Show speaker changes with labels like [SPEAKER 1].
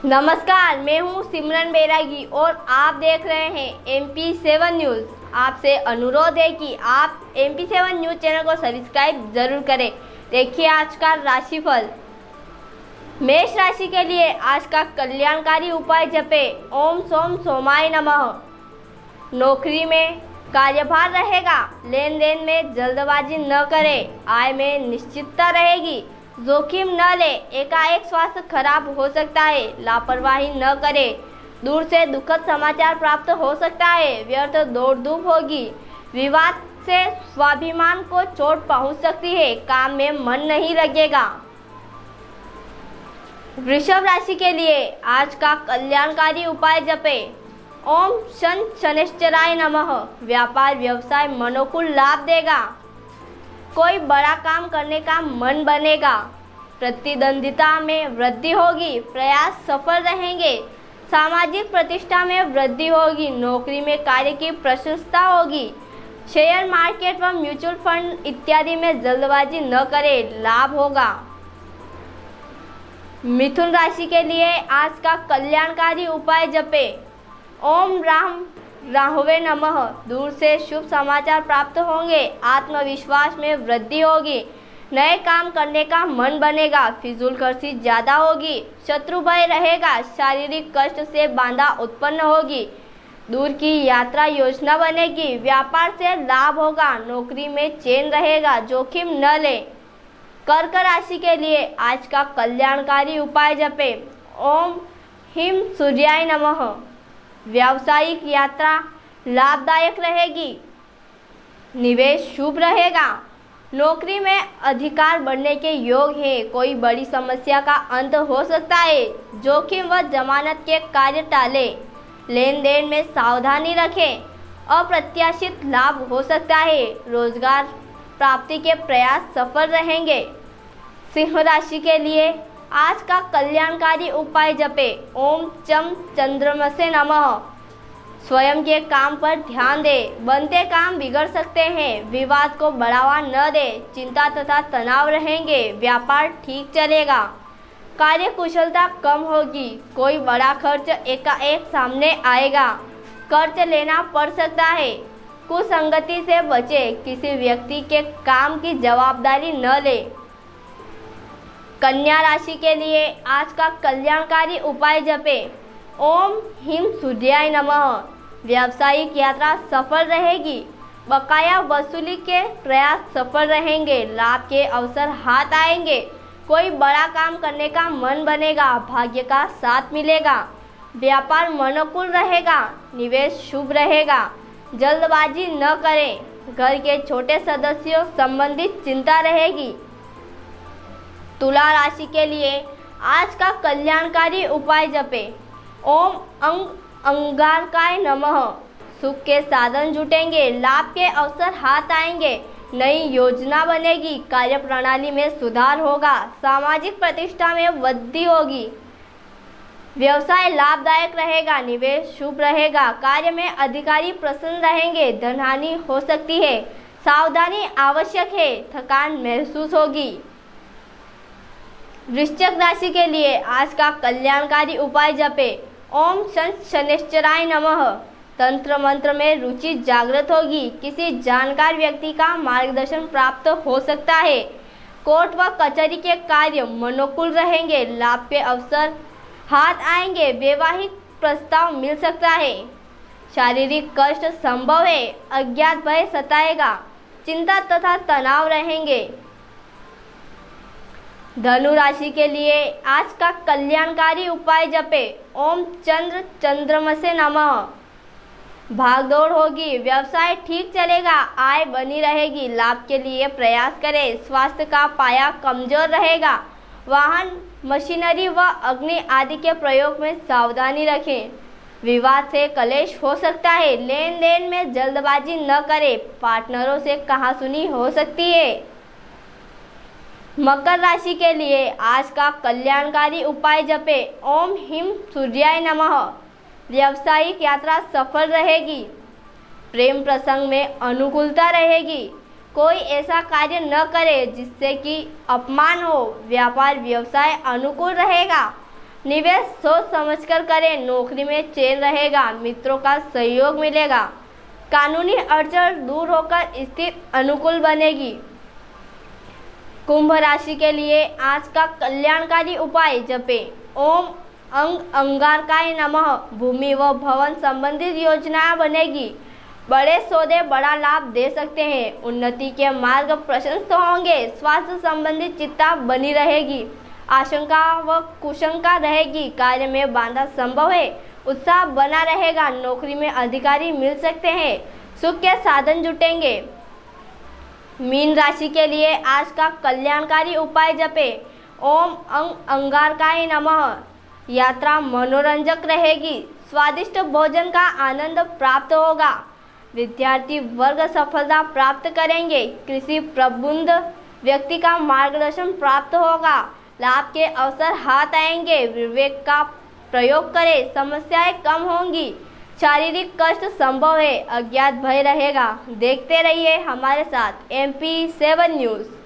[SPEAKER 1] नमस्कार, मैं हूं सिमरन बैरागी और आप देख रहे हैं MP7 न्यूज़। आपसे अनुरोध है कि आप MP7 न्यूज़ चैनल को सब्सक्राइब जरूर करें। देखिए आज का राशिफल। मेष राशि के लिए आज का कल्याणकारी उपाय जपे ओम सोम सोमाय नमः। नौकरी में कार्यभार रहेगा, लेन देन में जल्दबाजी न करें, आय में निश्चितता रहेगी, जोखिम न ले, एकाएक स्वास्थ्य खराब हो सकता है, लापरवाही न करें, दूर से दुखद समाचार प्राप्त हो सकता है, व्यर्थ दौड़ धूप होगी, विवाद से स्वाभिमान को चोट पहुंच सकती है, काम में मन नहीं लगेगा। वृषभ राशि के लिए आज का कल्याणकारी उपाय जपे ओम शन शनैश्चराय नमः। व्यापार व्यवसाय मनोकूल लाभ देगा, कोई बड़ा काम करने का मन बनेगा, प्रतिद्वंदिता में वृद्धि होगी, प्रयास सफल रहेंगे, सामाजिक प्रतिष्ठा में वृद्धि होगी, नौकरी में कार्य की प्रशंसा होगी, शेयर मार्केट व म्यूचुअल फंड इत्यादि में जल्दबाजी न करें, लाभ होगा। मिथुन राशि के लिए आज का कल्याणकारी उपाय जपे ओम राम राहवे नमः। दूर से शुभ समाचार प्राप्त होंगे, आत्मविश्वास में वृद्धि होगी, नए काम करने का मन बनेगा, फिजूल खर्ची ज्यादा होगी, शत्रु भय रहेगा, शारीरिक कष्ट से बाधा उत्पन्न होगी, दूर की यात्रा योजना बनेगी, व्यापार से लाभ होगा, नौकरी में चैन रहेगा, जोखिम न ले। कर्क राशि के लिए आज का कल्याणकारी उपाय जपे ओम हिम सूर्याय नमः। व्यावसायिक यात्रा लाभदायक रहेगी, निवेश शुभ रहेगा, नौकरी में अधिकार बढ़ने के योग है, कोई बड़ी समस्या का अंत हो सकता है, जोखिम व जमानत के कार्य टाले, लेन देन में सावधानी रखें, अप्रत्याशित लाभ हो सकता है, रोजगार प्राप्ति के प्रयास सफल रहेंगे। सिंह राशि के लिए आज का कल्याणकारी उपाय जपे ओम चम चंद्रमसे नमः। स्वयं के काम पर ध्यान दे, बनते काम बिगड़ सकते हैं, विवाद को बढ़ावा न दे, चिंता तथा तनाव रहेंगे, व्यापार ठीक चलेगा, कार्य कुशलता कम होगी, कोई बड़ा खर्च एकाएक सामने आएगा, कर्ज लेना पड़ सकता है, कुसंगति से बचे, किसी व्यक्ति के काम की जवाबदारी न ले। कन्या राशि के लिए आज का कल्याणकारी उपाय जपे ओम हिम सूर्याय नमः। व्यावसायिक यात्रा सफल रहेगी, बकाया वसूली के प्रयास सफल रहेंगे, लाभ के अवसर हाथ आएंगे, कोई बड़ा काम करने का मन बनेगा, भाग्य का साथ मिलेगा, व्यापार मनोकूल रहेगा, निवेश शुभ रहेगा, जल्दबाजी न करें, घर के छोटे सदस्यों संबंधित चिंता रहेगी। तुला राशि के लिए आज का कल्याणकारी उपाय जपे ओम अंग अंगारकाय नमः। सुख के साधन जुटेंगे, लाभ के अवसर हाथ आएंगे, नई योजना बनेगी, कार्य प्रणाली में सुधार होगा, सामाजिक प्रतिष्ठा में वृद्धि होगी, व्यवसाय लाभदायक रहेगा, निवेश शुभ रहेगा, कार्य में अधिकारी प्रसन्न रहेंगे, धनहानि हो सकती है, सावधानी आवश्यक है, थकान महसूस होगी। वृश्चिक राशि के लिए आज का कल्याणकारी उपाय जपे ओम शनैश्चराय नमः। तंत्र मंत्र में रुचि जागृत होगी, किसी जानकार व्यक्ति का मार्गदर्शन प्राप्त हो सकता है, कोर्ट व कचहरी के कार्य मनोकूल रहेंगे, लाभ के अवसर हाथ आएंगे, वैवाहिक प्रस्ताव मिल सकता है, शारीरिक कष्ट संभव है, अज्ञात भय सताएगा, चिंता तथा तनाव रहेंगे। धनु राशि के लिए आज का कल्याणकारी उपाय जपे ओम चंद्र चंद्रमसे नमः। भागदौड़ होगी, व्यवसाय ठीक चलेगा, आय बनी रहेगी, लाभ के लिए प्रयास करें, स्वास्थ्य का पाया कमजोर रहेगा, वाहन मशीनरी व अग्नि आदि के प्रयोग में सावधानी रखें, विवाद से कलेश हो सकता है, लेन देन में जल्दबाजी न करें, पार्टनरों से कहासुनी हो सकती है। मकर राशि के लिए आज का कल्याणकारी उपाय जपे ओम हिम सूर्याय नमः। व्यावसायिक यात्रा सफल रहेगी, प्रेम प्रसंग में अनुकूलता रहेगी, कोई ऐसा कार्य न करे जिससे कि अपमान हो, व्यापार व्यवसाय अनुकूल रहेगा, निवेश सोच समझकर करें, नौकरी में चैन रहेगा, मित्रों का सहयोग मिलेगा, कानूनी अड़चन दूर होकर स्थिति अनुकूल बनेगी। कुंभ राशि के लिए आज का कल्याणकारी उपाय जपें। ओम अंगारकाय नमः। भूमि व भवन संबंधित योजना बनेगी, बड़े सौदे बड़ा लाभ दे सकते हैं, उन्नति के मार्ग प्रशस्त होंगे, स्वास्थ्य संबंधी चिंता बनी रहेगी, आशंका व कुशंका रहेगी, कार्य में बाधा संभव है, उत्साह बना रहेगा, नौकरी में अधिकारी मिल सकते हैं, सुख के साधन जुटेंगे। मीन राशि के लिए आज का कल्याणकारी उपाय जपें। ओम अंगारकाय नमः। यात्रा मनोरंजक रहेगी, स्वादिष्ट भोजन का आनंद प्राप्त होगा, विद्यार्थी वर्ग सफलता प्राप्त करेंगे, कृषि प्रबुद्ध व्यक्ति का मार्गदर्शन प्राप्त होगा, लाभ के अवसर हाथ आएंगे, विवेक का प्रयोग करें, समस्याएं कम होंगी, शारीरिक कष्ट संभव है, अज्ञात भय रहेगा। देखते रहिए हमारे साथ MP7 न्यूज़।